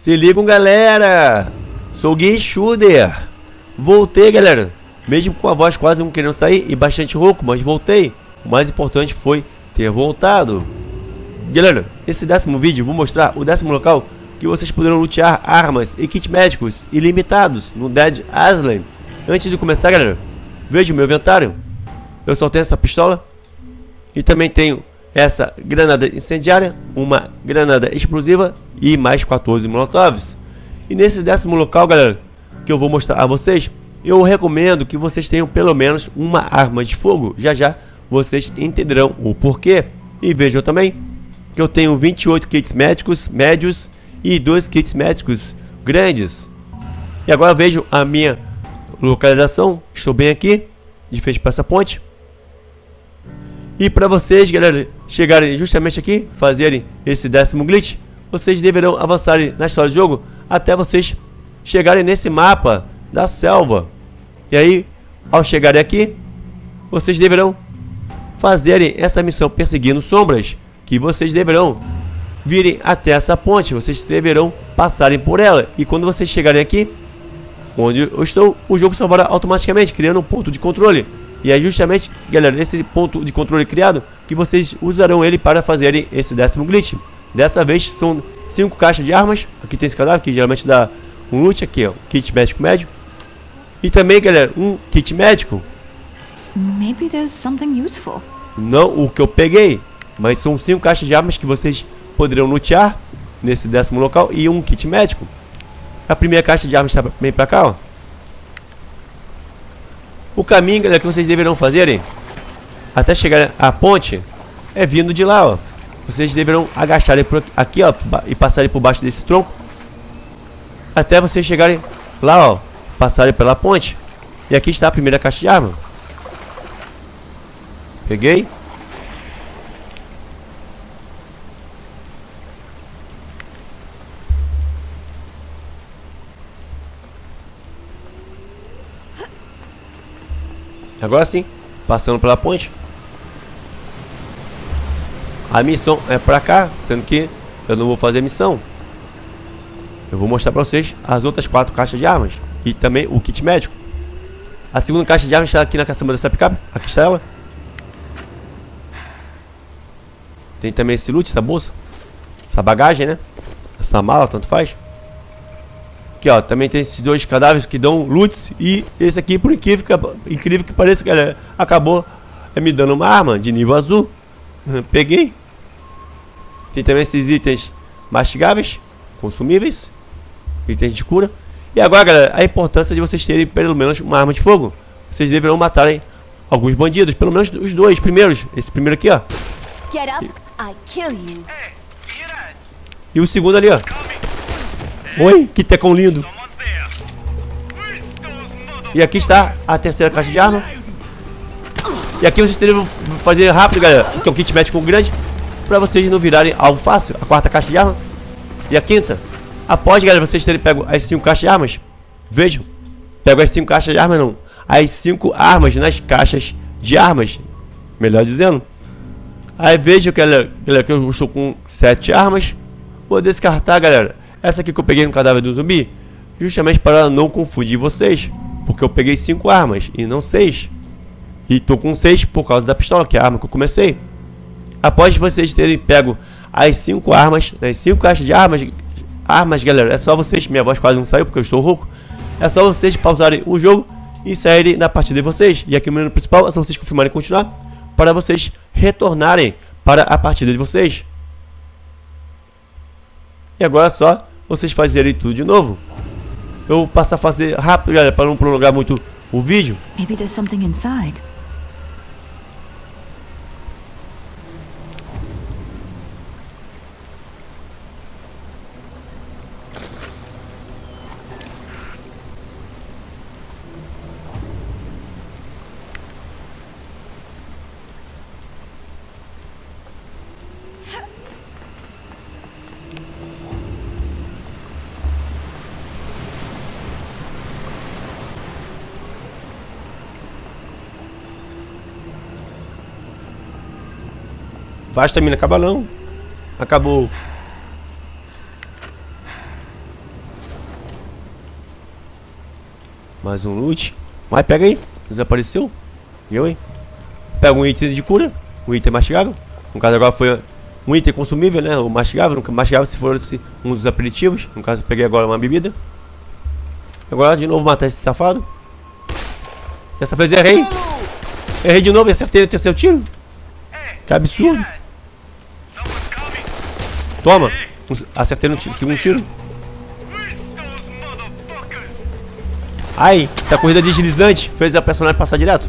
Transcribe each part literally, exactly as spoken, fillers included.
Se ligam, galera! Sou o Guichuder. Voltei, galera. Mesmo com a voz quase não querendo sair e bastante rouco, mas voltei. O mais importante foi ter voltado. Galera, nesse décimo vídeo vou mostrar o décimo local que vocês poderão lutear armas e kits médicos ilimitados no Dead Island. Antes de começar, galera, veja o meu inventário. Eu só tenho essa pistola e também tenho essa granada incendiária, uma granada explosiva e mais quatorze molotovs. E nesse décimo local, galera, que eu vou mostrar a vocês, eu recomendo que vocês tenham pelo menos uma arma de fogo. Já já vocês entenderão o porquê. E vejam também que eu tenho vinte e oito kits médicos médios e dois kits médicos grandes. E agora vejam a minha localização. Estou bem aqui, de frente para essa ponte. E para vocês, galera, chegarem justamente aqui, fazerem esse décimo glitch, vocês deverão avançar na história do jogo até vocês chegarem nesse mapa da selva. E aí, ao chegarem aqui, vocês deverão fazerem essa missão perseguindo sombras, que vocês deverão virem até essa ponte, vocês deverão passarem por ela. E quando vocês chegarem aqui, onde eu estou, o jogo salvará automaticamente, criando um ponto de controle. E é justamente, galera, esse ponto de controle criado que vocês usarão ele para fazerem esse décimo glitch. Dessa vez são cinco caixas de armas. Aqui tem esse cadáver que geralmente dá um loot. Aqui, ó, kit médico médio. E também, galera, um kit médico. Maybe there's something useful. Não o que eu peguei, mas são cinco caixas de armas que vocês poderão lutear nesse décimo local e um kit médico. A primeira caixa de armas está bem pra cá, ó. O caminho, galera, que vocês deverão fazerem até chegar à ponte é vindo de lá, ó. Vocês deverão agacharem por aqui, ó, e passarem por baixo desse tronco até vocês chegarem lá, ó, passarem pela ponte. E aqui está a primeira caixa de arma. Peguei. Agora sim, passando pela ponte. A missão é pra cá, sendo que eu não vou fazer missão. Eu vou mostrar pra vocês as outras quatro caixas de armas e também o kit médico. A segunda caixa de armas está aqui na caçamba dessa picape. Aqui está ela. Tem também esse loot, essa bolsa, essa bagagem, né? Essa mala, tanto faz. Aqui, ó, também tem esses dois cadáveres que dão loots. E esse aqui, por incrível que, incrível que pareça, galera, acabou me dando uma arma de nível azul. Peguei. Tem também esses itens mastigáveis, consumíveis, itens de cura. E agora, galera, a importância de vocês terem pelo menos uma arma de fogo. Vocês deverão matarem alguns bandidos, pelo menos os dois primeiros. Esse primeiro aqui, ó. Get up, I kill you. E o segundo ali, ó. Oi, que tecão lindo. E aqui está a terceira caixa de arma. E aqui vocês devem fazer rápido, galera, que é um kit médico grande, para vocês não virarem algo fácil. A quarta caixa de arma. E a quinta. Após, galera, vocês terem pego as cinco caixas de armas, vejam, pego as cinco caixas de armas, não, as cinco armas nas caixas de armas, melhor dizendo. Aí vejam, galera, galera, que eu estou com sete armas. Vou descartar, galera, essa aqui que eu peguei no cadáver do zumbi, justamente para não confundir vocês, porque eu peguei cinco armas e não seis. E tô com seis por causa da pistola, que é a arma que eu comecei. Após vocês terem pego as cinco armas, as cinco caixas de armas, armas, galera, é só vocês, minha voz quase não saiu porque eu estou rouco. É só vocês pausarem o jogo e saírem da partida de vocês. E aqui o menu principal é só vocês confirmarem e continuar, para vocês retornarem para a partida de vocês. E agora é só vocês fazerem tudo de novo. Eu vou passar a fazer rápido, galera, para não prolongar muito o vídeo. Maybe there's something inside. Vai, estamina, acaba não. Acabou. Mais um loot. Mas pega aí. Desapareceu. E eu, hein? Pega um item de cura. Um item mastigável. No caso agora foi um item consumível, né? O mastigável. No mastigável se fosse um dos aperitivos. No caso eu peguei agora uma bebida. Agora de novo matar esse safado. Dessa vez errei. Errei de novo e acertei o terceiro tiro. Que absurdo. Toma. Acertei no tiro, segundo tiro. Ai, essa corrida deslizante fez a personagem passar direto.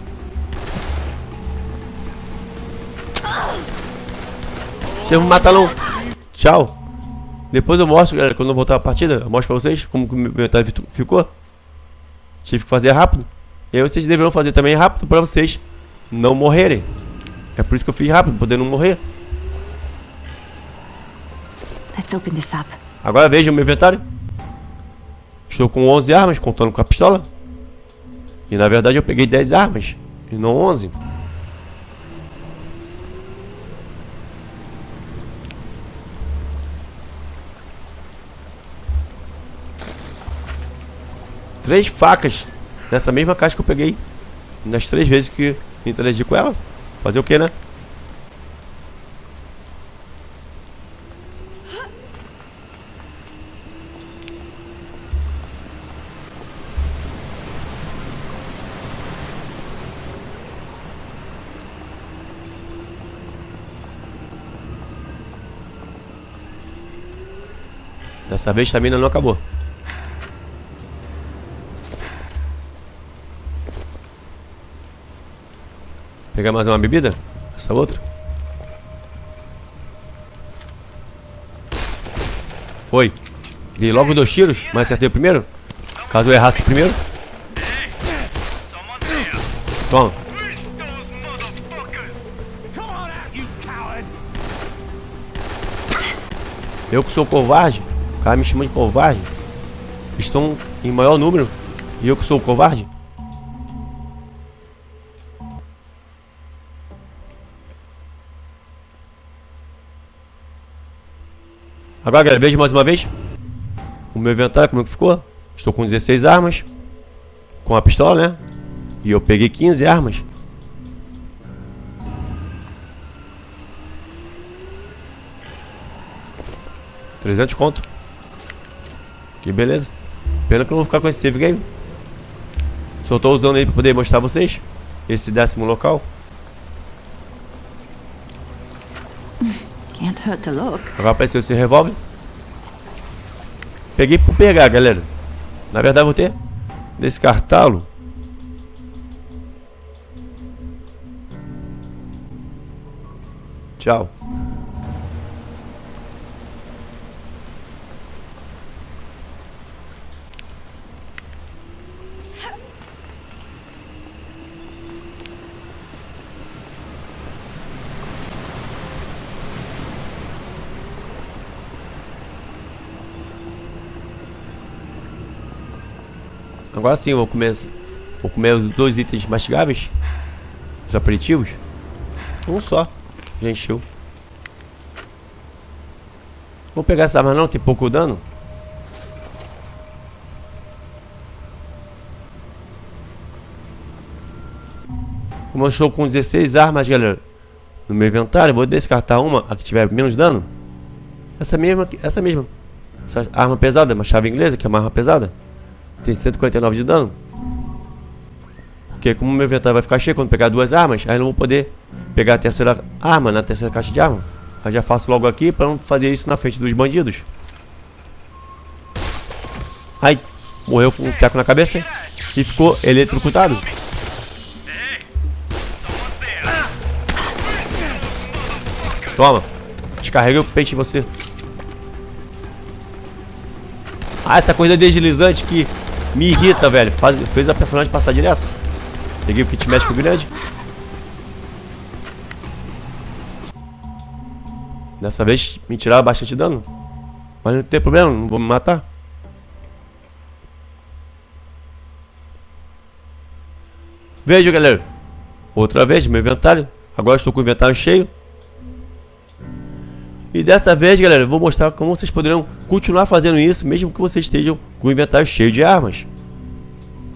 Deixa eu matar não. Tchau. Depois eu mostro, galera, quando eu voltar a partida, eu mostro pra vocês como que o meu inventário ficou. Tive que fazer rápido. E aí vocês deverão fazer também rápido pra vocês não morrerem. É por isso que eu fiz rápido, poder não morrer. Let's open this up. Agora veja o meu inventário. Estou com onze armas, contando com a pistola. E na verdade eu peguei dez armas e não onze. Três facas nessa mesma caixa que eu peguei nas três vezes que interagi com ela. Fazer o que, né? Dessa vez também ainda não acabou. Pegar mais uma bebida? Essa outra? Foi. Dei logo dois tiros, mas acertei o primeiro. Caso eu errasse o primeiro. Toma. Eu que sou covarde. O cara me chama de covarde. Estão em maior número. E eu que sou covarde. Agora, galera, veja mais uma vez o meu inventário, como é que ficou. Estou com dezesseis armas. Com a pistola, né? E eu peguei quinze armas. trezentos conto. Que beleza. Pena que eu não vou ficar com esse save game. Só estou usando ele para poder mostrar a vocês esse décimo local. Can't hurt to look. Agora apareceu esse revólver. Peguei por pegar, galera. Na verdade vou ter descartá-lo. Tchau. Agora sim eu vou comer, vou comer os dois itens mastigáveis. Os aperitivos. Um só. Já encheu. Vou pegar essa arma não, tem pouco dano. Como eu estou com dezesseis armas, galera, no meu inventário, vou descartar uma, a que tiver menos dano. Essa mesma, essa mesma. Essa arma pesada, uma chave inglesa, que é uma arma pesada. Tem cento e quarenta e nove de dano. Porque como o meu inventário vai ficar cheio quando pegar duas armas, aí eu não vou poder pegar a terceira arma na terceira caixa de arma. Aí já faço logo aqui para não fazer isso na frente dos bandidos. Ai, morreu com um teco na cabeça e ficou eletrocutado. Toma, descarreguei o peixe em você. Ah, essa corrida deslizante que me irrita, velho. Faz, fez a personagem passar direto. Peguei o kit médico grande. Dessa vez me tiraram bastante dano. Mas não tem problema, não vou me matar. Veja, galera. Outra vez, meu inventário. Agora estou com o inventário cheio. E dessa vez, galera, eu vou mostrar como vocês poderão continuar fazendo isso, mesmo que vocês estejam com o inventário cheio de armas.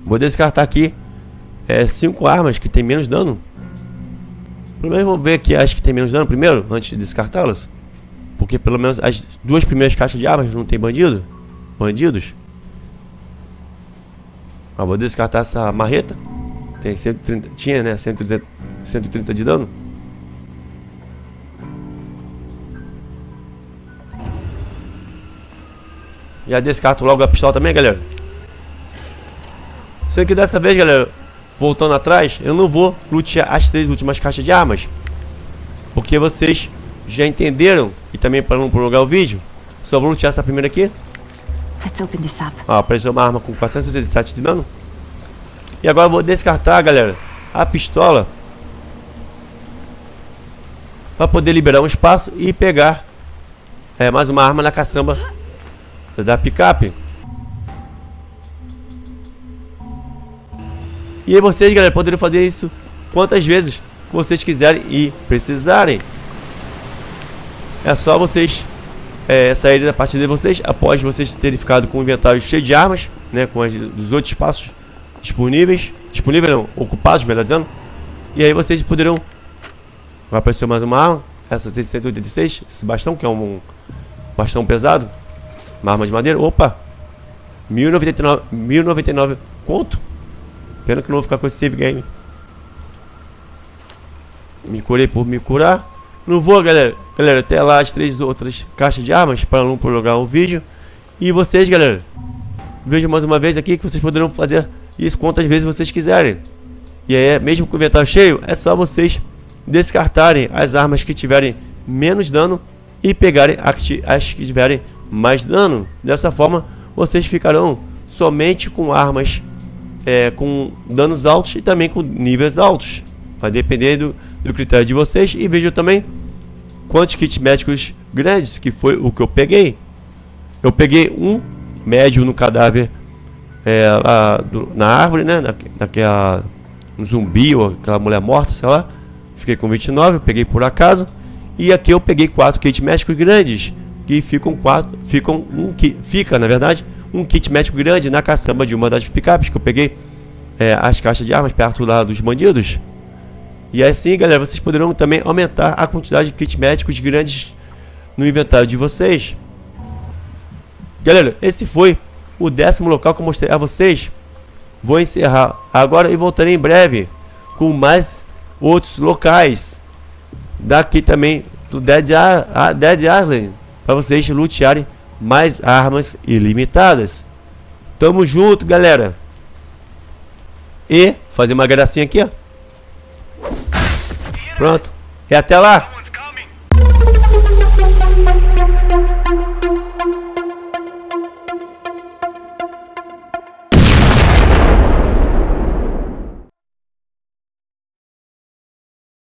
Vou descartar aqui é, cinco armas que tem menos dano. Primeiro vou ver aqui as que tem menos dano primeiro, antes de descartá-las. Porque pelo menos as duas primeiras caixas de armas não tem bandido. Bandidos. Ah, vou descartar essa marreta. Tem cento e trinta, tinha, né? cento e trinta, cento e trinta de dano. Já descarto logo a pistola também, galera. Sendo que dessa vez, galera, voltando atrás, eu não vou lutear as três últimas caixas de armas, porque vocês já entenderam. E também para não prolongar o vídeo, só vou lutear essa primeira aqui. Let's open this up. Ó, apareceu uma arma com quatrocentos e sessenta e sete de dano. E agora eu vou descartar, galera, a pistola, para poder liberar um espaço e pegar é, mais uma arma na caçamba da picape. E aí vocês, galera, poderiam fazer isso quantas vezes vocês quiserem e precisarem. É só vocês é, saírem da partida de vocês após vocês terem ficado com o inventário cheio de armas, né, com as dos outros espaços disponíveis, disponíveis não, ocupados, melhor dizendo. E aí vocês poderão, vai aparecer mais uma arma, essa cento e oitenta e seis, esse bastão que é um, um bastão pesado, uma arma de madeira. Opa, mil e noventa e nove, mil e noventa e nove conto. Pena que não vou ficar com esse save game. Me curei por me curar. Não vou, galera. Galera, até lá as três outras caixas de armas para não prolongar o vídeo. E vocês, galera, vejam mais uma vez aqui que vocês poderão fazer isso quantas vezes vocês quiserem. E aí, mesmo com o inventário cheio, é só vocês descartarem as armas que tiverem menos dano e pegarem as que tiverem mais dano. Dessa forma, vocês ficarão somente com armas é, com danos altos e também com níveis altos. Vai depender do, do critério de vocês. E vejam também quantos kits médicos grandes, que foi o que eu peguei. Eu peguei um médio no cadáver é, lá, do, na árvore, né? Na, naquela um zumbi ou aquela mulher morta, sei lá. Fiquei com vinte e nove, eu peguei por acaso. E aqui eu peguei quatro kits médicos grandes, que ficam quatro, ficam um que fica, na verdade, um kit médico grande na caçamba de uma das picapes que eu peguei é, as caixas de armas perto lá dos bandidos. E assim, galera, vocês poderão também aumentar a quantidade de kits médicos grandes no inventário de vocês. Galera, esse foi o décimo local que eu mostrei a vocês. Vou encerrar agora e voltarei em breve com mais outros locais daqui também do Dead, Ar Dead Island, para vocês lutearem mais armas ilimitadas. Tamo junto, galera. E fazer uma gracinha aqui, ó. Pronto. E até lá.